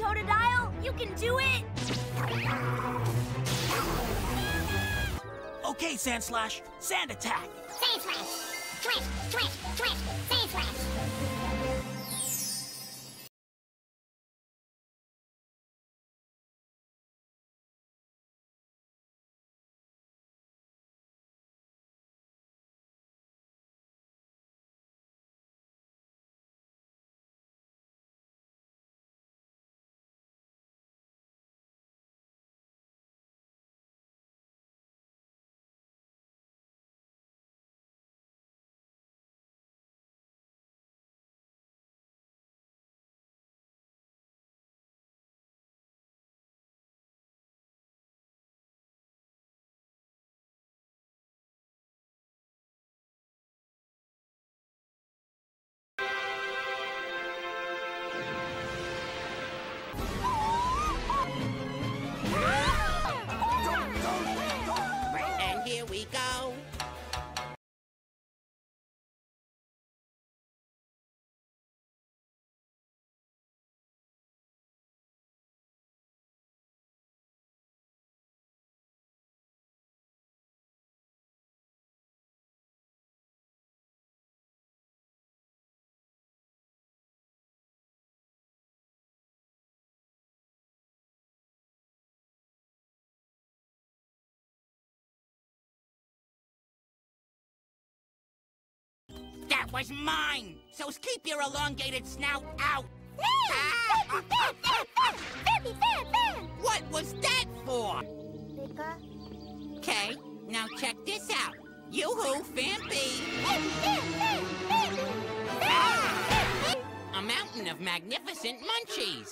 Totodile! You can do it! Okay, Sandslash. Sand attack! Sandslash! Swish, swish, swish! Sandslash! And here we go. That was mine! So keep your elongated snout out! What was that for? Okay, now check this out. Yoo-hoo, Fampy! A mountain of magnificent munchies!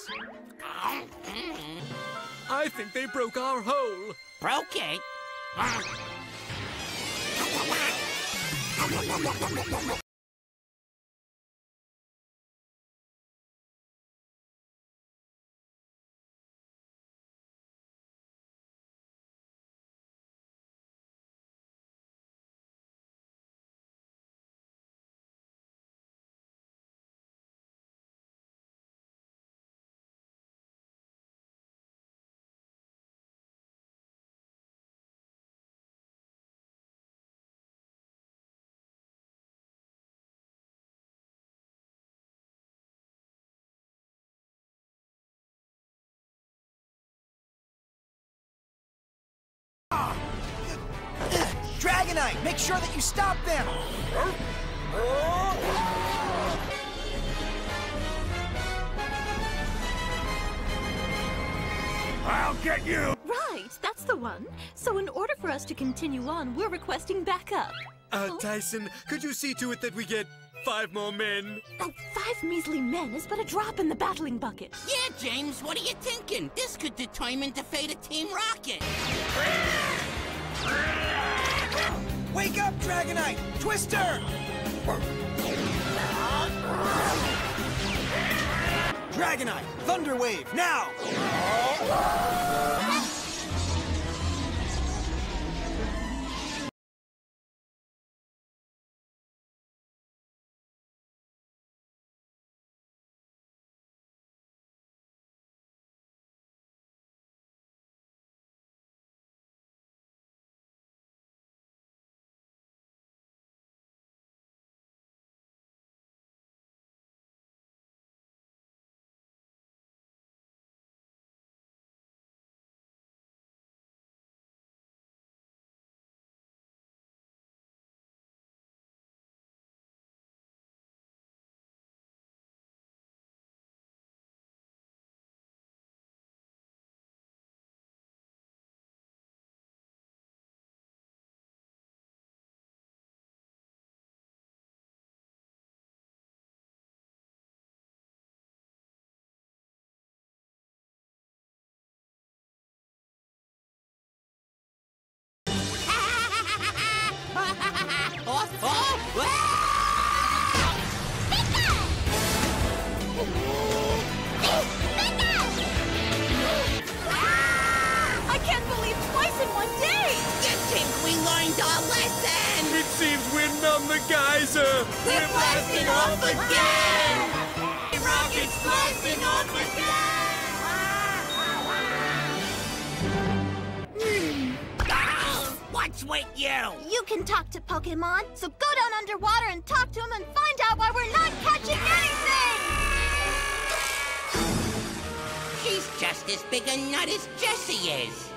I think they broke our hole. Broke it? Dragonite, make sure that you stop them! I'll get you! Right, that's the one. So in order for us to continue on, we're requesting backup. Tyson, could you see to it that we get 5 more men? Oh, 5 measly men is but a drop in the battling bucket. Yeah, James, what are you thinking? This could determine the fate of Team Rocket. Wake up, Dragonite! Twister! Dragonite, Thunder Wave, now! I can't believe twice in one day! You think we learned our lesson? It seems we're numb the geyser. We're blasting off again! Rocket's blasting off again! What's with you? You can talk to Pokémon, so go down underwater and talk to them and find out why we're not catching anything! She's just as big a nut as Jessie is.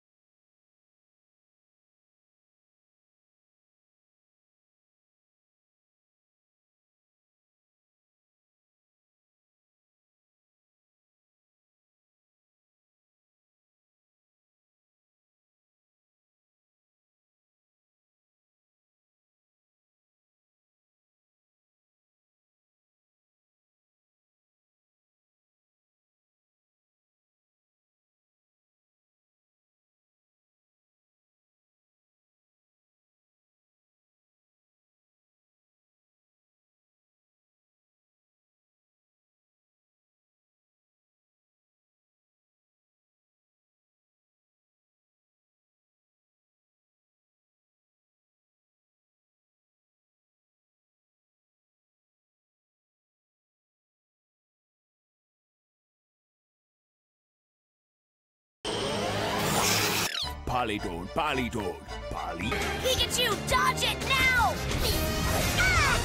Politoed, Politoed, Poly. Pikachu, dodge it now! Ah!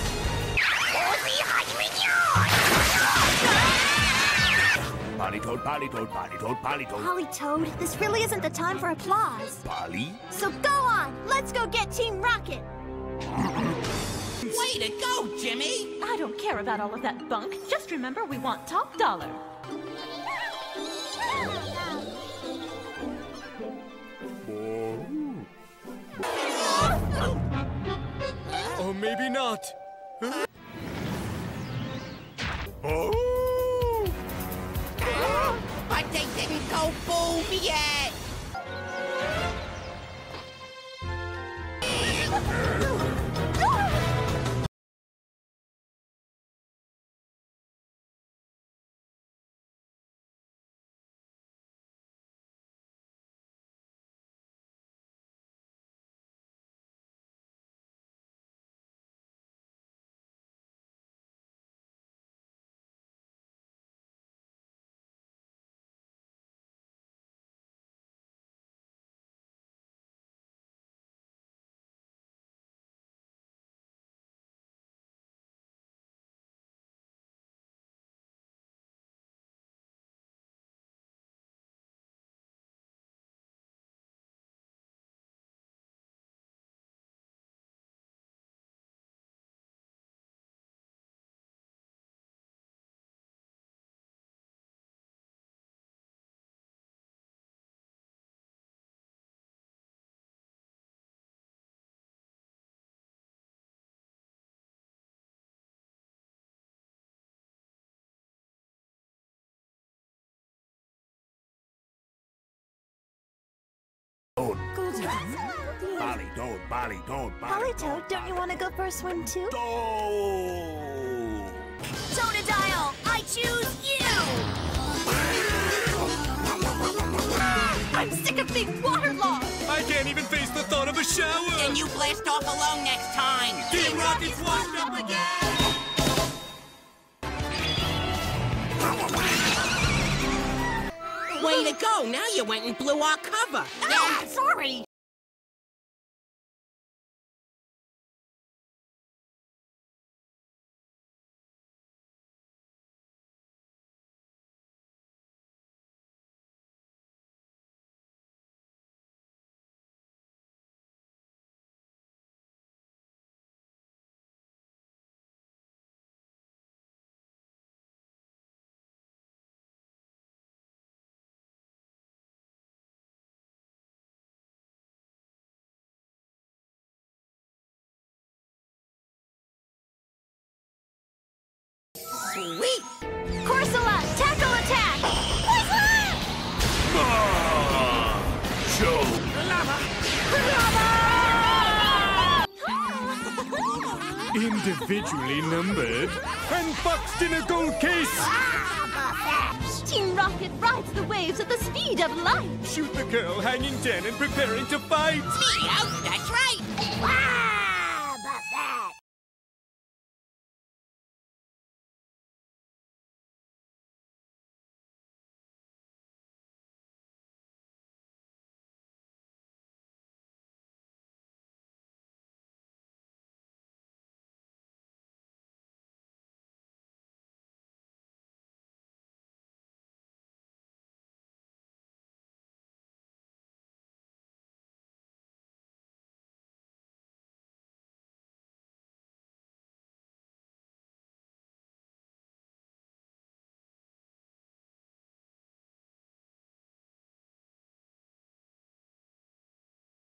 Politoed, Politoed, Politoed, Politoed. Politoed, this really isn't the time for applause. Poly? So go on, let's go get Team Rocket! Way to go, Jimmy! I don't care about all of that bunk. Just remember, we want top dollar. Or maybe not. Huh? Oh! But they didn't go boom yet! Politoed, Politoed, Politoed, don't you want to go for a swim too? Totodile, I choose you! I'm sick of being waterlogged! I can't even face the thought of a shower! Then you blast off alone next time! Team Rocket's washed up again! Way to go! Now you went and blew our cover! Ah, sorry! Sweet! Corsola, tackle attack! Show! Individually numbered and boxed in a gold case! Team Rocket rides the waves at the speed of light! Shoot the girl hanging dead and preparing to fight! Meowth, that's right! Ah!